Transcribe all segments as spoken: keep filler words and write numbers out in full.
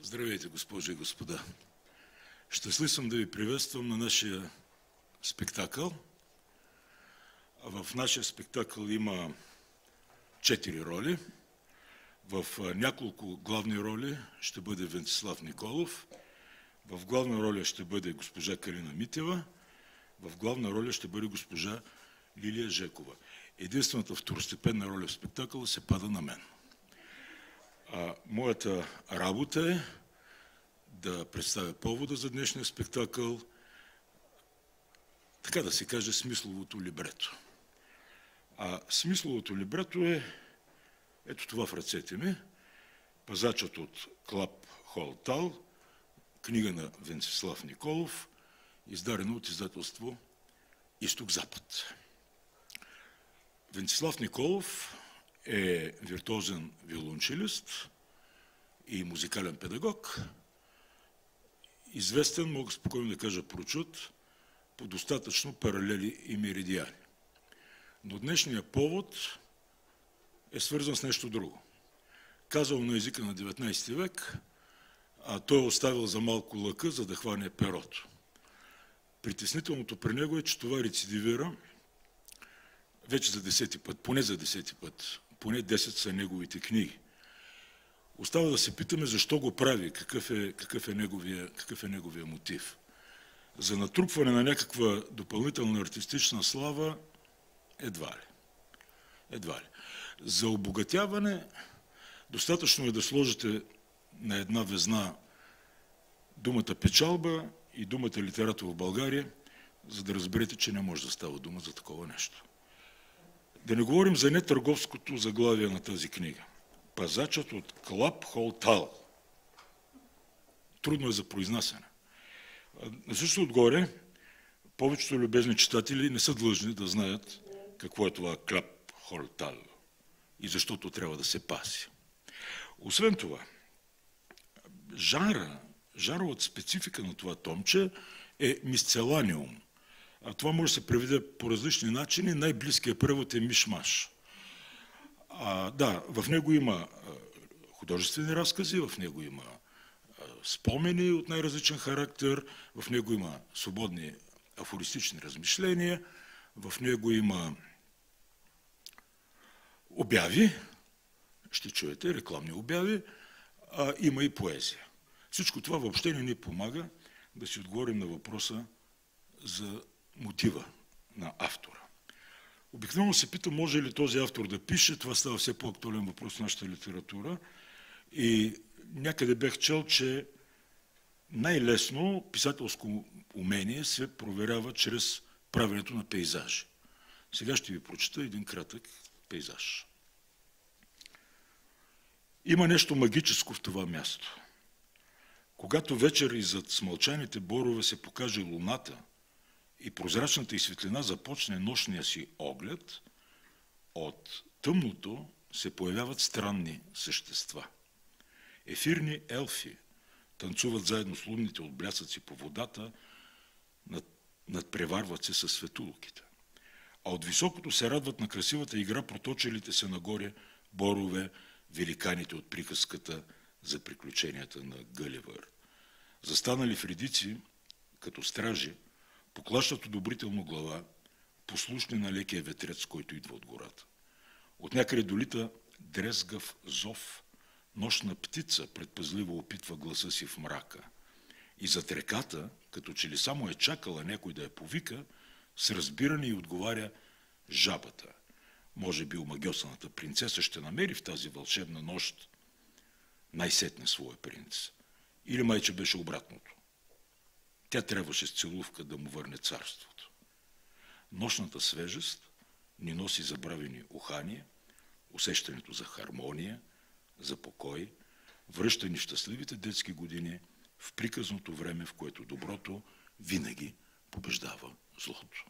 Здравейте, госпожи и господа! Щастлив съм да ви приветствам на нашия спектакъл. В нашия спектакъл има четири роли. В няколко главни роли ще бъде Венцислав Николов, в главна роля ще бъде госпожа Калина Митева, в главна роля ще бъде госпожа Лилия Жекова. Единствената второстепенна роля в спектакъла се пада на мен. А, моята работа е да представя повода за днешния спектакъл, така да се каже, смисловото либрето. А смисловото либрето е ето това в ръцете ми, Пазачът от Клап Холтал, книга на Венцислав Николов, издадена от издателство Изток-Запад. Венцислав Николов е виртуозен виолончелист и музикален педагог, известен, мога спокойно да кажа прочут, по достатъчно паралели и меридиани. Но днешният повод е свързан с нещо друго. Казал на езика на деветнайсети век, а той е оставил за малко лъка, за да хване перото. Притеснителното при него е, че това рецидивира вече за десети път, поне за десети път, поне десет са неговите книги. Остава да се питаме защо го прави, какъв е, какъв е, неговия, какъв е неговия мотив. За натрупване на някаква допълнителна артистична слава едва ли. Едва ли. За обогатяване достатъчно е да сложите на една везна думата печалба и думата литератор в България, за да разберете, че не може да става дума за такова нещо. Да не говорим за нетърговското заглавие на тази книга. Пазачът от Клап Холтал. Трудно е за произнасяне. На същото отгоре, повечето любезни читатели не са длъжни да знаят какво е това Клап Холтал и защото трябва да се пази. Освен това, жанра, жанровата специфика на това томче е мисцеланиум. А това може да се преведе по различни начини. Най-близкият превод е мишмаш. А, да, в него има художествени разкази, в него има спомени от най-различен характер, в него има свободни афористични размишления, в него има обяви, ще чуете, рекламни обяви, а има и поезия. Всичко това въобще не ни помага да си отговорим на въпроса за мотива на автора. Обикновено се пита, може ли този автор да пише, това става все по-актуален въпрос в нашата литература. И някъде бех чел, че най-лесно писателско умение се проверява чрез правенето на пейзажи. Сега ще ви прочета един кратък пейзаж. Има нещо магическо в това място. Когато вечер и зад смълчаните борове се покаже луната и прозрачната и светлина започне нощния си оглед, от тъмното се появяват странни същества. Ефирни елфи танцуват заедно с лунните отблясъци по водата, над, надпреварват се със светулките. А от високото се радват на красивата игра проточилите се нагоре борове, великаните от приказката за приключенията на Гъливър. Застанали в редици, като стражи, поклащат одобрително глава, послушни на лекия ветрец, който идва от гората. От някъде долита дрезгав зов, нощна птица предпазливо опитва гласа си в мрака. И зад реката, като че ли само е чакала някой да я повика, с разбиране и отговаря жабата. Може би омагьосаната принцеса ще намери в тази вълшебна нощ най-сетне своя принц. Или майче беше обратното. Тя трябваше с целувка да му върне царството. Нощната свежест ни носи забравени ухания, усещането за хармония, за покой, връща ни в щастливите детски години в приказното време, в което доброто винаги побеждава злото.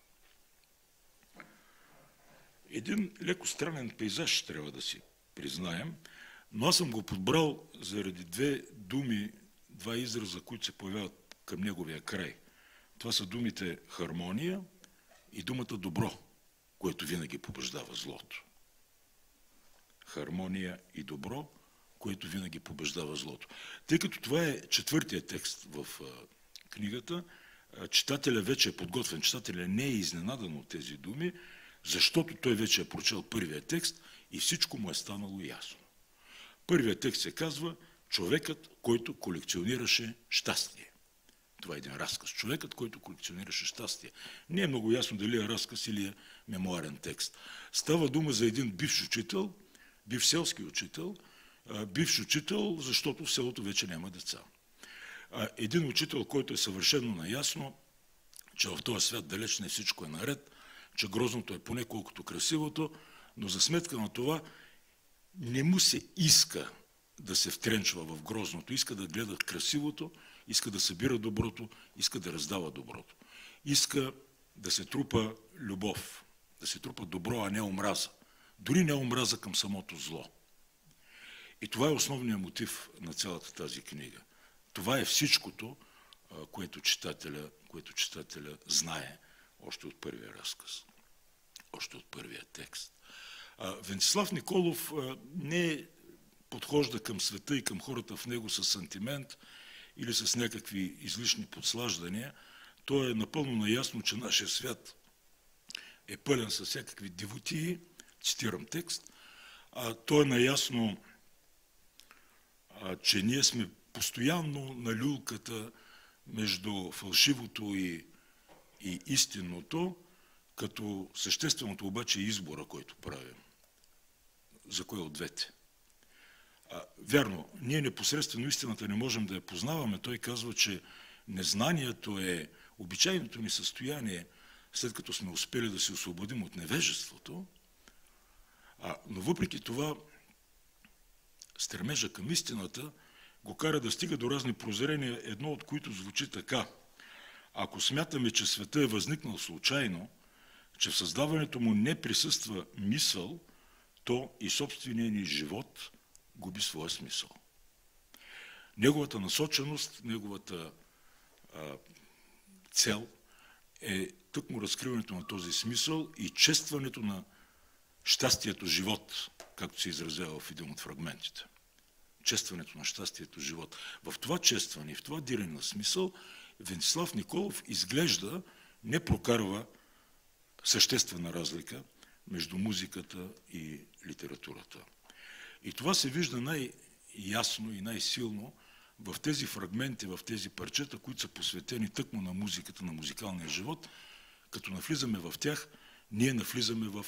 Един леко странен пейзаж трябва да си признаем, но аз съм го подбрал заради две думи, два израза, които се появяват към неговия край. Това са думите хармония и думата добро, което винаги побеждава злото. Хармония и добро, което винаги побеждава злото. Тъй като това е четвъртия текст в а, книгата, а, читателя вече е подготвен, читателя не е изненадан от тези думи, защото той вече е прочел първия текст и всичко му е станало ясно. Първият текст се казва човекът, който колекционираше щастие. Това е един разказ. Човекът, който колекционираше щастие. Не е много ясно дали е разказ или е мемуарен текст. Става дума за един бивш учител, бивш селски учител, бивш учител, защото в селото вече няма деца. Един учител, който е съвършено наясно, че в този свят далеч не всичко е наред, че грозното е поне колкото красивото, но за сметка на това не му се иска да се втренчва в грозното, иска да гледа красивото, иска да събира доброто, иска да раздава доброто. Иска да се трупа любов, да се трупа добро, а не омраза. Дори не омраза към самото зло. И това е основният мотив на цялата тази книга. Това е всичкото, което читателя, което читателя знае още от първия разказ, още от първия текст. Венцислав Николов не подхожда към света и към хората в него с сантимент или с някакви излишни подслаждания. Той е напълно наясно, че нашия свят е пълен с всякакви дивотии, цитирам текст, а той е наясно, а, че ние сме постоянно на люлката между фалшивото и, и истинното, като същественото обаче е избора, който правим. За кое от двете? А, вярно, ние непосредствено истината не можем да я познаваме. Той казва, че незнанието е обичайното ни състояние, след като сме успели да се освободим от невежеството, а, но въпреки това стремежа към истината го кара да стига до разни прозрения, едно от които звучи така. Ако смятаме, че света е възникнал случайно, че в създаването му не присъства мисъл, то и собственият ни живот губи своя смисъл. Неговата насоченост, неговата а, цел е тъкмо разкриването на този смисъл и честването на щастието живот, както се изразява в един от фрагментите. Честването на щастието живот. В това честване, в това дирене на смисъл, Венцислав Николов изглежда не прокарва съществена разлика между музиката и литературата. И това се вижда най-ясно и най-силно в тези фрагменти, в тези парчета, които са посветени тъкмо на музиката, на музикалния живот. Като навлизаме в тях, ние навлизаме в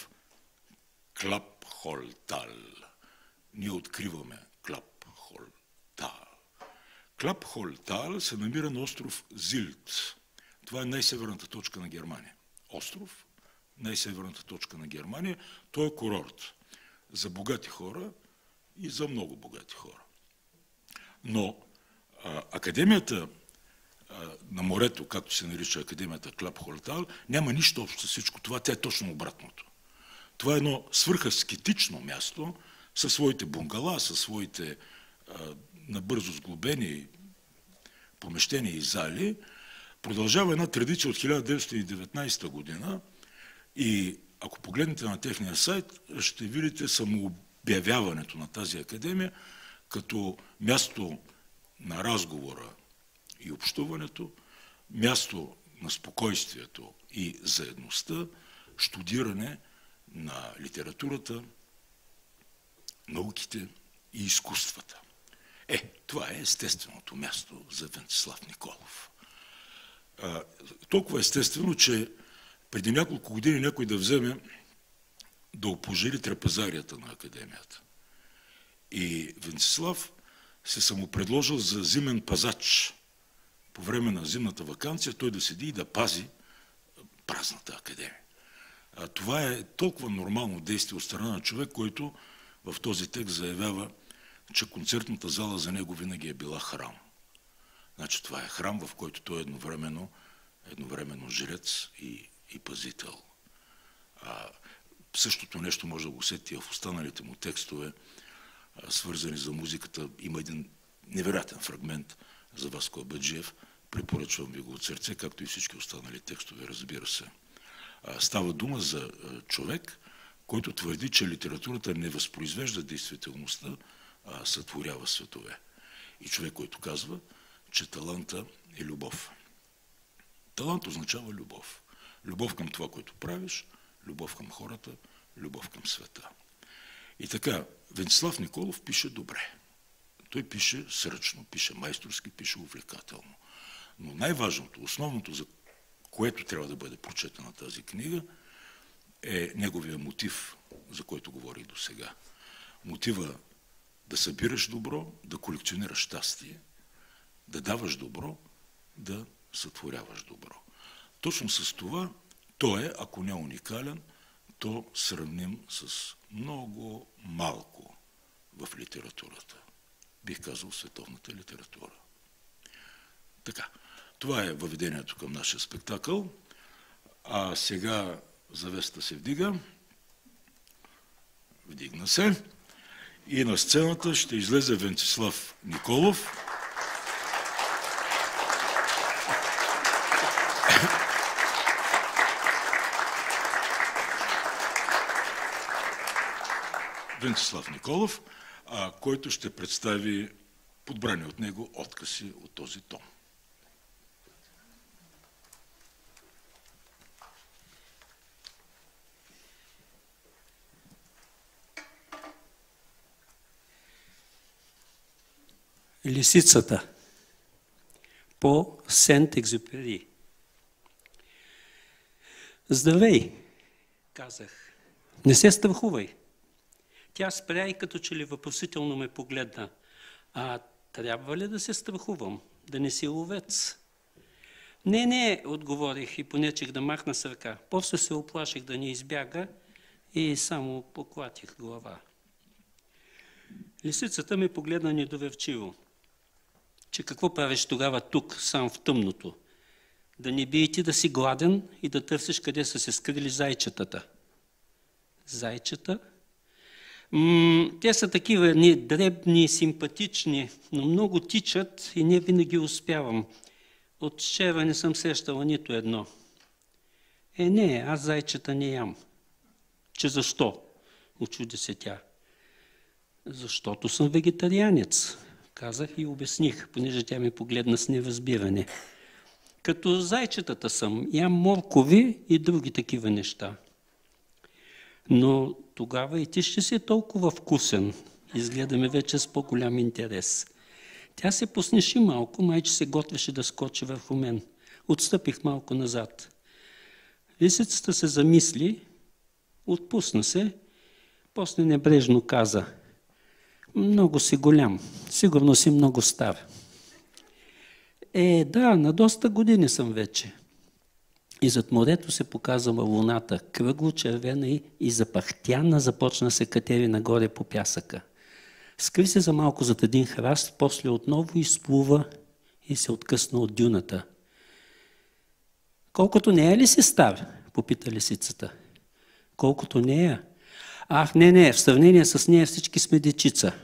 Клапхолтал. Ние откриваме Клапхолтал. Клапхолтал се намира на остров Зилт. Това е най-северната точка на Германия. Остров, най-северната точка на Германия. Той е курорт за богати хора и за много богати хора. Но а, академията а, на морето, както се нарича академията Клапхолтал, няма нищо общо с всичко това. Тя е точно обратното. Това е едно свръхаскетично място със своите бунгала, със своите а, набързо сглобени помещения и зали. Продължава една традиция от хиляда деветстотин и деветнадесета година и ако погледнете на техния сайт, ще видите самообявяването на тази академия като място на разговора и общуването, място на спокойствието и заедността, щудиране на литературата, науките и изкуствата. Е, това е естественото място за Венцислав Николов. А, толкова естествено, че преди няколко години някой да вземе да опожари трапезарията на академията. И Венцислав се самопредложил за зимен пазач. По време на зимната ваканция той да седи и да пази празната академия. А това е толкова нормално действие от страна на човек, който в този текст заявява, че концертната зала за него винаги е била храм. Значи това е храм, в който той е едновременно, едновременно жрец и, и пазител. А, същото нещо може да го усети в останалите му текстове, а, свързани за музиката. Има един невероятен фрагмент за Васко Абаджиев. Препоръчвам ви го от сърце, както и всички останали текстове, разбира се. А, става дума за а, човек, който твърди, че литературата не възпроизвежда действителността, а, сътворява светове. И човек, който казва, че таланта е любов. Талант означава любов. Любов към това, което правиш, любов към хората, любов към света. И така, Венцислав Николов пише добре. Той пише сръчно, пише майсторски, пише увлекателно. Но най-важното, основното, за което трябва да бъде прочетена тази книга, е неговия мотив, за който говорих до сега. Мотива да събираш добро, да колекционираш щастие, да даваш добро, да сътворяваш добро. Точно с това той е, ако не уникален, то сравним с много малко в литературата. Бих казал световната литература. Така, това е въведението към нашия спектакъл. А сега завесата се вдига. Вдигна се. И на сцената ще излезе Венцислав Николов. Венцислав Николов, а, който ще представи подбрани от него откъси от този том. Лисицата по Сент-Екзюпери. Здравей, казах. Не се страхувай. Тя спря и като че ли въпросително ме погледна. А трябва ли да се страхувам? Да не си ловец? Не, не, отговорих и понечих да махна с ръка. После се оплаших да не избяга и само поклатих глава. Лисицата ме погледна недоверчиво. Че какво правиш тогава тук, сам в тъмното? Да не би и ти да си гладен и да търсиш къде са се скрили зайчетата. Зайчета? М- те са такива не дребни, симпатични, но много тичат и не винаги успявам. От вчера не съм срещала нито едно. Е, не, аз зайчета не ям. Че защо? Очуди се тя. Защото съм вегетарианец, казах и обясних, понеже тя ме погледна с невъзбиране. Като зайчетата съм, ям моркови и други такива неща. Но тогава и ти ще си толкова вкусен. Изгледаме вече с по-голям интерес. Тя се поснеши малко, майче се готвеше да скочи върху мен. Отстъпих малко назад. Лисицата се замисли, отпусна се, после небрежно каза: много си голям, сигурно си много стар. Е, да, на доста години съм вече. И зад морето се показва луната, кръгло червена и, и запахтяна, започна се катери нагоре по пясъка. Скри се за малко зад един храст, после отново изплува и се откъсна от дюната. Колкото нея ли си стар? Попита лисицата. Колкото нея? Ах, не, не, в сравнение с нея всички сме дечица.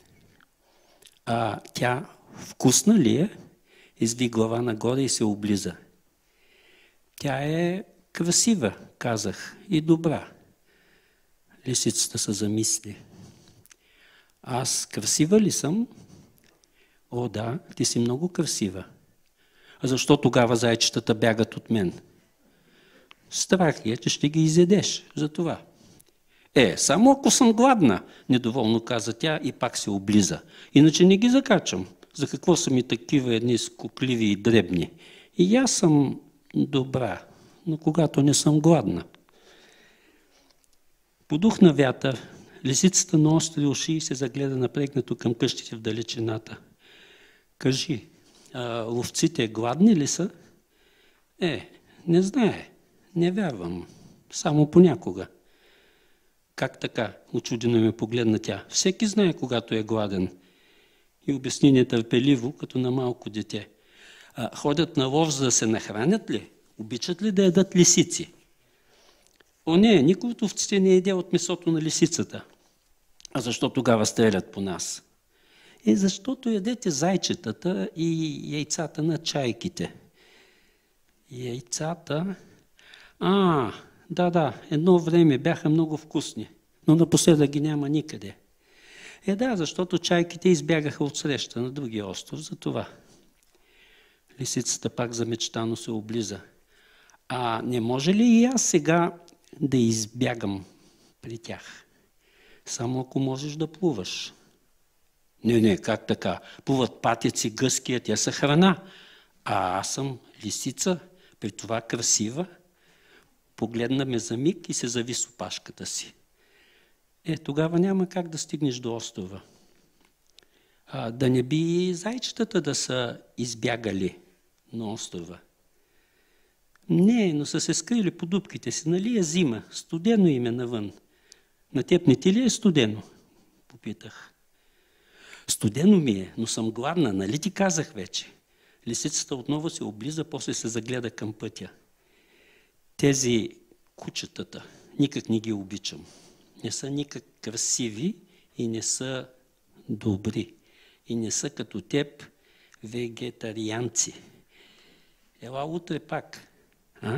А тя вкусна ли е? Изви глава нагоре и се облиза. Тя е красива, казах, и добра. Лисицата се замисли. Аз красива ли съм? О, да, ти си много красива. А защо тогава зайчетата бягат от мен? Страх е, че ще ги изядеш, за това. Е, само ако съм гладна, недоволно каза тя и пак се облиза. Иначе не ги закачам. За какво са ми такива едни скукливи и дребни? И аз съм добра, но когато не съм гладна. Подухна вятър, лисицата наостри уши и се загледа напрегнато към къщите в далечината. Кажи, а, ловците гладни ли са? Е, не знае, не вярвам, само понякога. Как така? Учудено ме погледна тя. Всеки знае, когато е гладен. И обясни нетърпеливо, като на малко дете. А, ходят на лов, за да се нахранят ли? Обичат ли да ядат лисици? О, не, никой от овците не еде от месото на лисицата. А защо тогава стрелят по нас? Е, защото ядете зайчетата и яйцата на чайките. Яйцата? А, да, да, едно време бяха много вкусни, но напоследък ги няма никъде. Е, да, защото чайките избягаха от среща на другия остров, за това. Лисицата пак замечтано се облиза. А не може ли и аз сега да избягам при тях? Само ако можеш да плуваш. Не, не, как така? Плуват патици, гъски, те са храна. А аз съм лисица, при това красива. Погледна ме за миг и се зави с опашката си. Е, тогава няма как да стигнеш до острова. А, да не би и зайчетата да са избягали на острова. Не, но са се скрили по дупките си. Нали е зима? Студено им е навън. На теб не ти ли е студено? Попитах. Студено ми е, но съм гладна, нали ти казах вече? Лисицата отново се облиза, после се загледа към пътя. Тези кучетата никак не ги обичам. Не са никак красиви и не са добри. И не са като теб вегетарианци. Ела утре пак. А?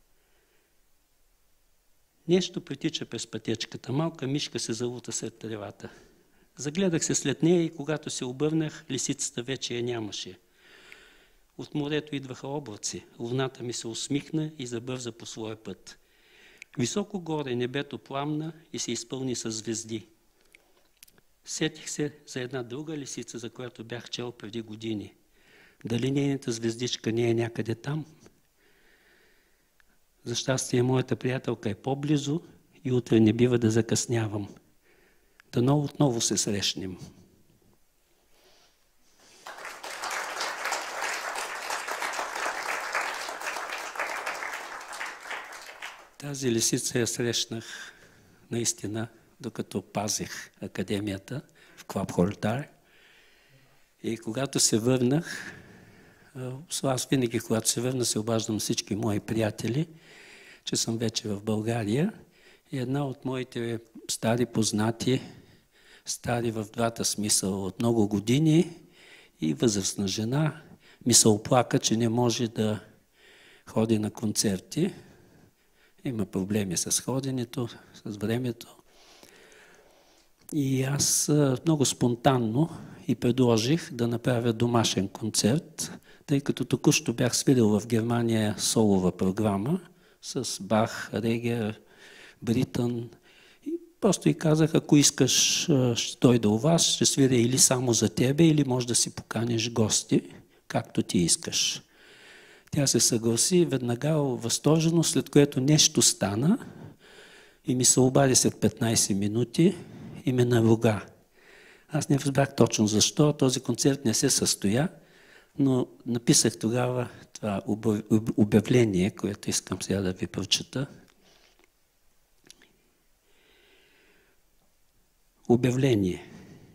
Нещо притича през пътечката. Малка мишка се залута сред тревата. Загледах се след нея и когато се обърнах, лисицата вече я нямаше. От морето идваха облаци. Луната ми се усмихна и забърза по своя път. Високо горе небето пламна и се изпълни с звезди. Сетих се за една друга лисица, за която бях чел преди години. Дали нейната звездичка не е някъде там? За щастие, моята приятелка е по-близо и утре не бива да закъснявам. Дано отново се срещнем. Тази лисица я срещнах наистина, докато пазех академията в Клабхолтар. И когато се върнах, аз винаги, когато се върна, се обаждам всички мои приятели, че съм вече в България. И една от моите стари познати, стари в двата смисъла от много години и възрастна жена, ми се оплака, че не може да ходи на концерти. Има проблеми с ходенето, с времето. И аз много спонтанно и предложих да направя домашен концерт, тъй като току-що бях свирил в Германия солова програма с Бах, Регер, Бритън. И просто и казах, ако искаш, ще дойда у вас, ще свиря или само за тебе, или може да си поканиш гости, както ти искаш. Тя се съгласи, веднага възторжено, след което нещо стана и ми се обади след петнайсет минути и ме наруга. Аз не разбрах точно защо, този концерт не се състоя, но написах тогава това обявление, което искам сега да ви прочета. Обявление.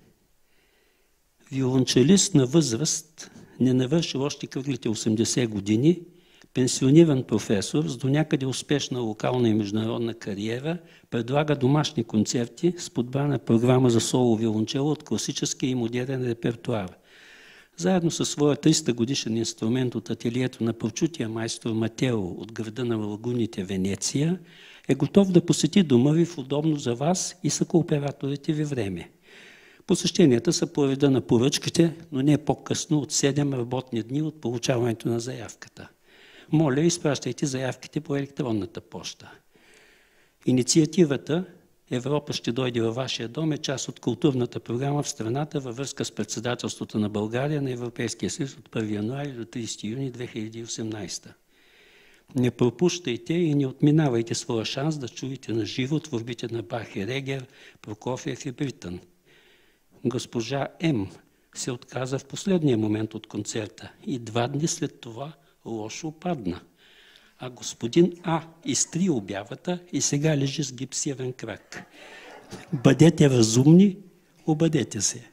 Виолончелист на възраст, не навършил още кръглите осемдесет години, пенсиониран професор с до някъде успешна локална и международна кариера, предлага домашни концерти с подбрана програма за соло виолончело от класическия и модерен репертуар. Заедно със своя триста годишен инструмент от ателието на прочутия майстор Матео от града на лагуните Венеция, е готов да посети дома ви в удобно за вас и съкооператорите ви време. Посещенията са по реда на поръчките, но не по-късно от седем работни дни от получаването на заявката. Моля, изпращайте заявките по електронната поща. Инициативата Европа ще дойде във вашия дом е част от културната програма в страната във връзка с председателството на България на Европейския съюз от първи януари до трийсети юни две хиляди и осемнайсета. Не пропущайте и не отминавайте своя шанс да чуете на живо творбите на Бах и Регер, Прокофиев и Бритън. Госпожа М. се отказа в последния момент от концерта и два дни след това лошо падна. А господин А. изтри обявата и сега лежи с гипсиевен крак. Бъдете разумни, обадете се.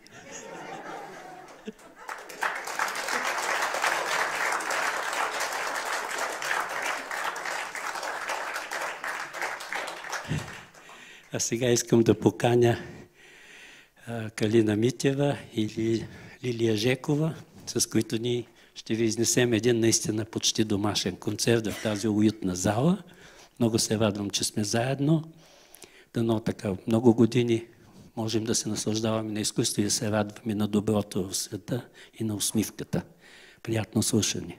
А сега искам да поканя Калина Митева или Лилия Жекова, с които ни ще ви изнесем един наистина почти домашен концерт в тази уютна зала. Много се радвам, че сме заедно. Дано така много години можем да се наслаждаваме на изкуство и да се радваме на доброто в света и на усмивката. Приятно слушане!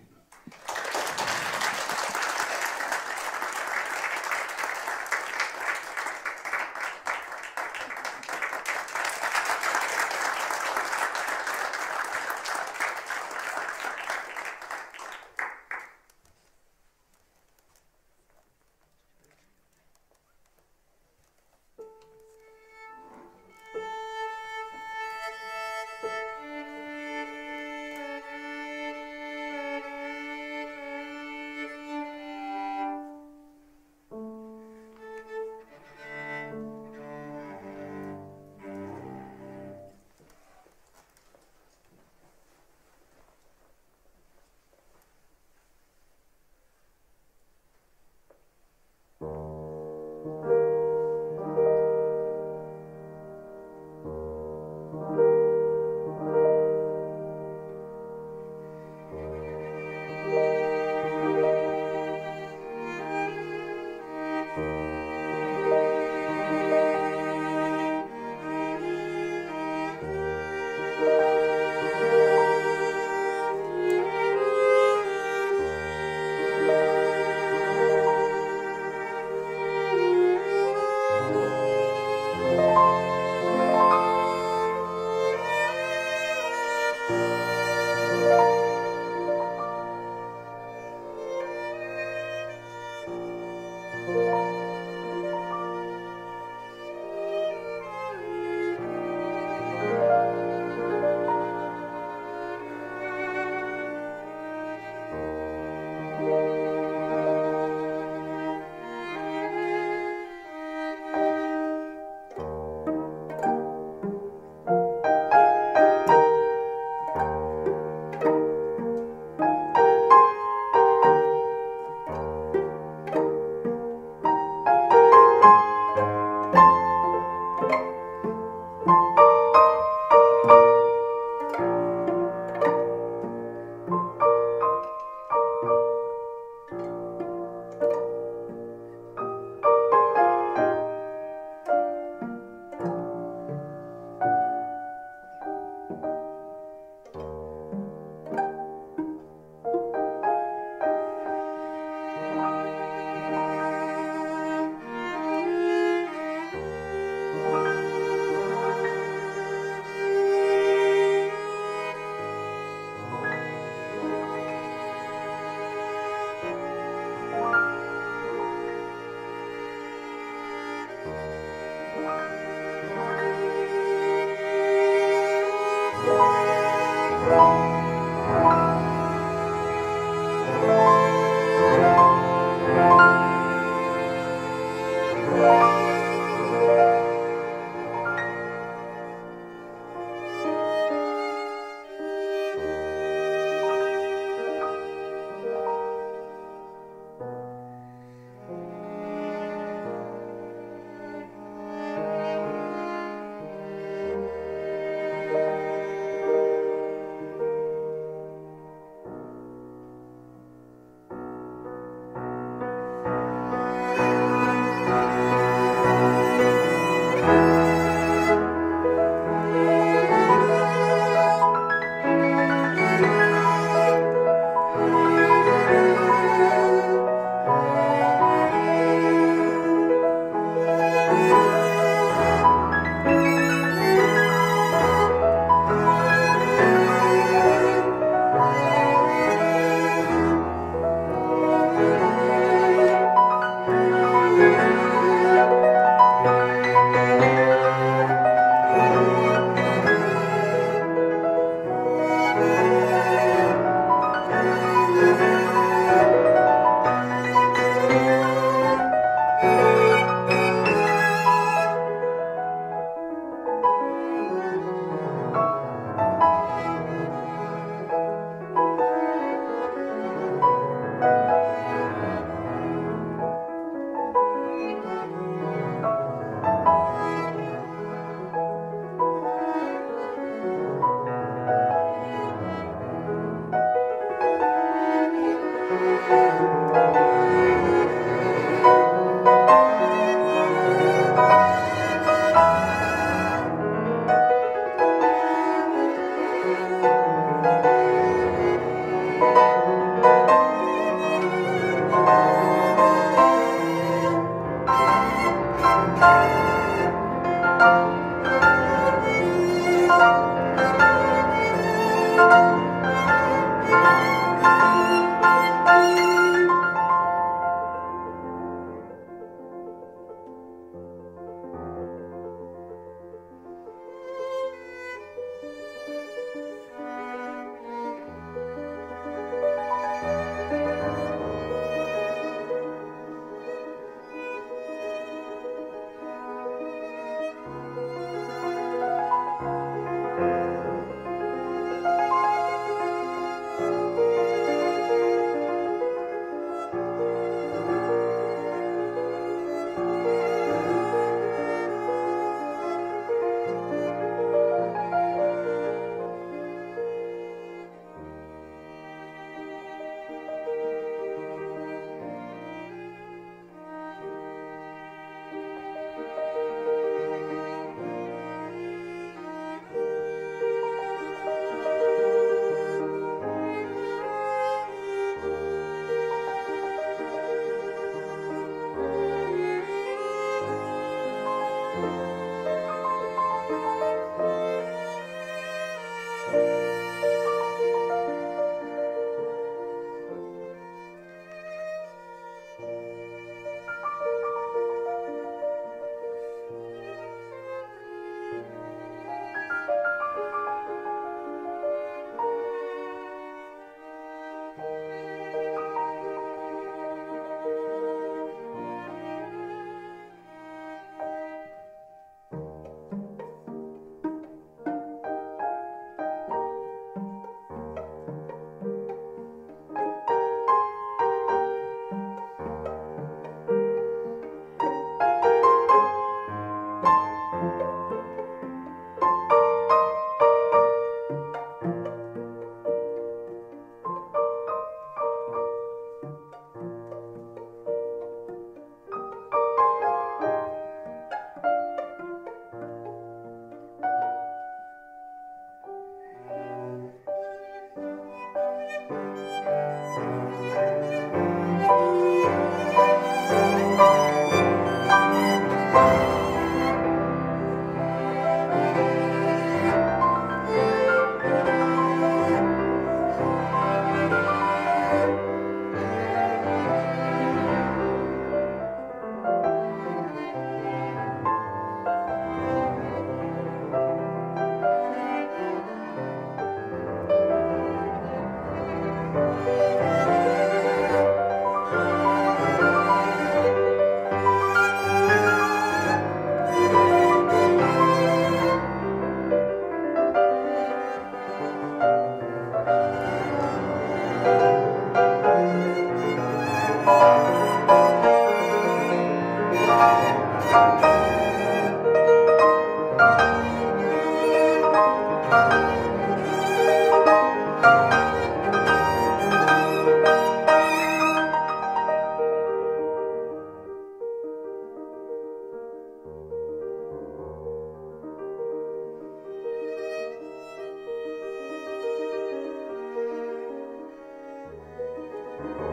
Thank you.